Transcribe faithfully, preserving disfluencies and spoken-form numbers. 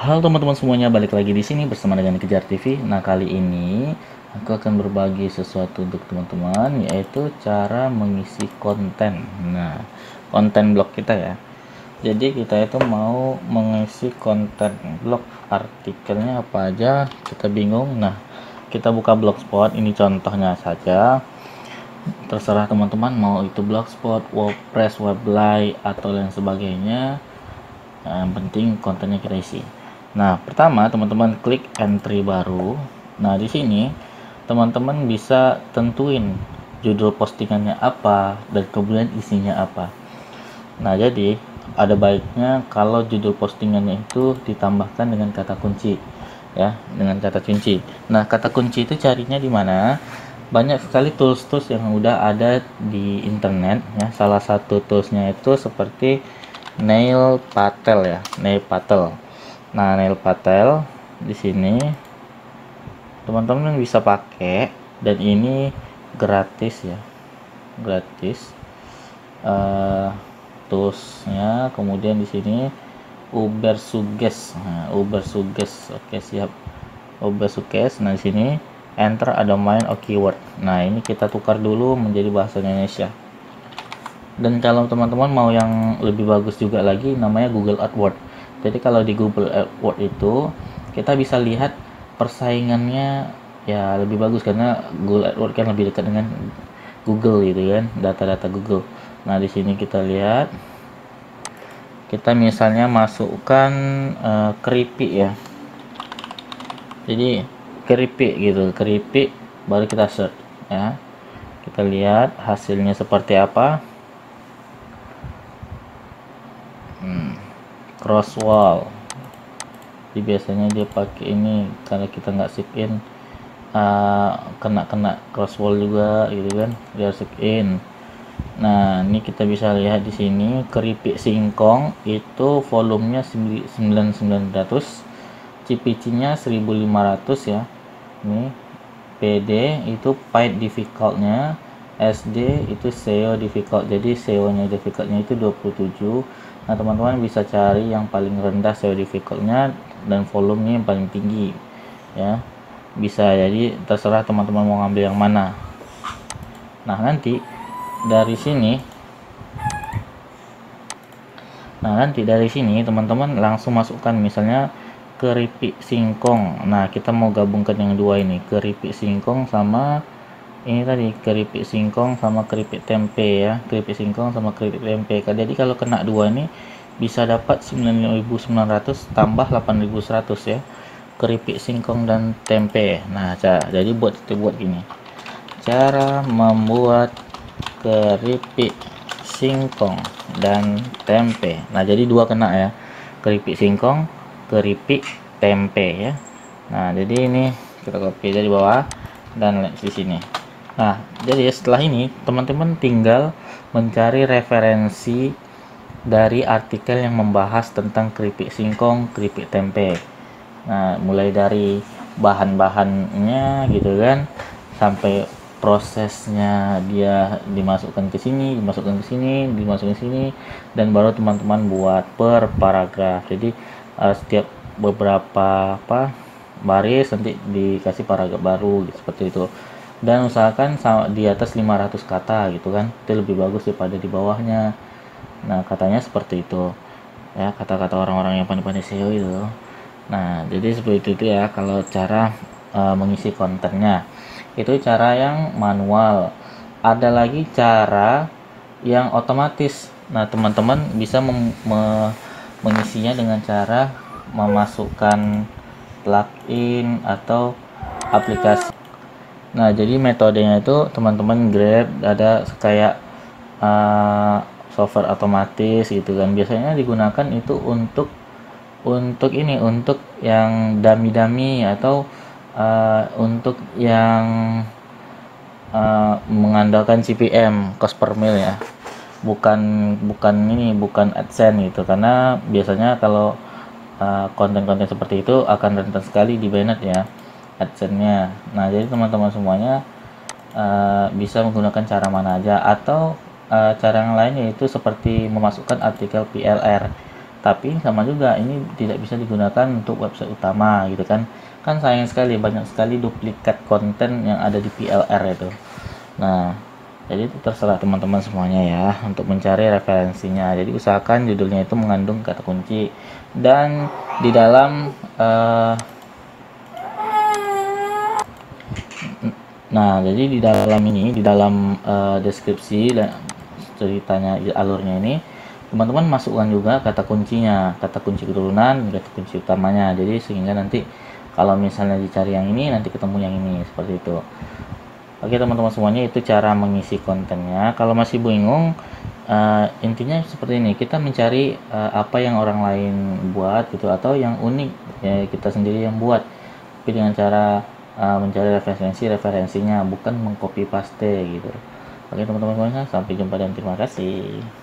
Halo teman-teman semuanya, balik lagi di sini bersama dengan Kejar T V. Nah, kali ini aku akan berbagi sesuatu untuk teman-teman, yaitu cara mengisi konten. Nah, konten blog kita ya. Jadi kita itu mau mengisi konten blog, artikelnya apa aja, kita bingung. Nah, kita buka Blogspot, ini contohnya saja. Terserah teman-teman mau itu Blogspot, WordPress, Weblay atau lain sebagainya. Nah, yang penting kontennya kita isi. Nah, pertama teman-teman klik entry baru. Nah, di sini teman-teman bisa tentuin judul postingannya apa dan kemudian isinya apa. Nah, jadi ada baiknya kalau judul postingannya itu ditambahkan dengan kata kunci ya, dengan kata kunci. Nah, kata kunci itu carinya di mana? Banyak sekali tools-tools yang udah ada di internet ya. Salah satu toolsnya itu seperti Nail Patel ya, Nail Patel. Nah, Nail Patel di sini teman-teman bisa pakai, dan ini gratis ya, gratis. Uh, toolsnya kemudian di sini Uber Suggest. Nah, Uber Suggest, oke siap. Uber Suggest. Nah, di sini enter a domain or keyword. Nah, ini kita tukar dulu menjadi bahasa Indonesia. Dan kalau teman-teman mau yang lebih bagus juga lagi, namanya Google AdWords. Jadi kalau di Google AdWords itu kita bisa lihat persaingannya ya lebih bagus, karena Google AdWords kan lebih dekat dengan Google gitu kan, data-data Google. Nah, di sini kita lihat, kita misalnya masukkan uh, keripik ya. Jadi keripik gitu, keripik, baru kita search ya. Kita lihat hasilnya seperti apa. Hmm, crosswall. Jadi biasanya dia pakai ini, karena kita nggak save in, uh, kena kena crosswall juga gitu kan, dia save in. Nah, ini kita bisa lihat di sini keripik singkong itu volumenya sembilan ribu sembilan ratus, C P C-nya seribu lima ratus ya. Ini P D itu paid difficult-nya, S D itu S E O difficult. Jadi S E O-nya difficult-nya itu dua puluh tujuh. Nah, teman-teman bisa cari yang paling rendah S E O difficult-nya dan volumenya yang paling tinggi ya. Bisa, jadi terserah teman-teman mau ngambil yang mana. Nah, nanti dari sini nah nanti dari sini teman-teman langsung masukkan misalnya keripik singkong. Nah, kita mau gabungkan yang dua ini, keripik singkong sama ini tadi, keripik singkong sama keripik tempe ya, keripik singkong sama keripik tempe. Jadi kalau kena dua ini bisa dapat sembilan ribu sembilan ratus tambah delapan ribu seratus ya, keripik singkong dan tempe. Nah, jadi buat itu buat gini, cara membuat keripik singkong dan tempe. Nah, jadi dua kena ya, keripik singkong, keripik tempe ya. Nah, jadi ini kita copy dari bawah dan di sini. Nah, jadi setelah ini teman-teman tinggal mencari referensi dari artikel yang membahas tentang keripik singkong, keripik tempe. Nah, mulai dari bahan-bahannya gitu kan, sampai prosesnya dia dimasukkan ke sini, dimasukkan ke sini, dimasukkan ke sini, dan baru teman-teman buat per paragraf. Jadi uh, setiap beberapa apa baris nanti dikasih paragraf baru gitu, seperti itu. Dan usahakan di atas lima ratus kata gitu kan, itu lebih bagus daripada di bawahnya. Nah, katanya seperti itu ya, kata-kata orang-orang yang pandai-pandai S E O itu. Nah, jadi seperti itu ya kalau cara uh, mengisi kontennya. Itu cara yang manual. Ada lagi cara yang otomatis. Nah, teman-teman bisa mem me mengisinya dengan cara memasukkan plugin atau aplikasi. Nah, jadi metodenya itu teman-teman grab, ada kayak uh, software otomatis gitu kan. Biasanya digunakan itu untuk untuk ini, untuk yang dummy-dummy atau uh, untuk yang uh, mengandalkan C P M, cost per mil ya, bukan bukan ini bukan AdSense gitu, karena biasanya kalau konten-konten uh, seperti itu akan rentan sekali di banned ya AdSense-nya. Nah, jadi teman-teman semuanya uh, bisa menggunakan cara mana aja, atau uh, cara yang lain yaitu seperti memasukkan artikel P L R. tapi sama juga ini tidak bisa digunakan untuk website utama gitu kan. Kan sayang sekali, banyak sekali duplikat konten yang ada di P L R itu. Nah, jadi itu terserah teman-teman semuanya ya untuk mencari referensinya. Jadi usahakan judulnya itu mengandung kata kunci, dan di dalam uh, nah jadi di dalam ini, di dalam uh, deskripsi dan ceritanya alurnya ini, teman-teman masukkan juga kata kuncinya, kata kunci keturunan, kata kunci utamanya. Jadi sehingga nanti kalau misalnya dicari yang ini, nanti ketemu yang ini, seperti itu. Oke teman-teman semuanya, itu cara mengisi kontennya. Kalau masih bingung, uh, intinya seperti ini, kita mencari uh, apa yang orang lain buat gitu, atau yang unik ya kita sendiri yang buat, tapi dengan cara uh, mencari referensi-referensinya, bukan mengcopy paste gitu. Oke teman-teman semuanya, sampai jumpa dan terima kasih.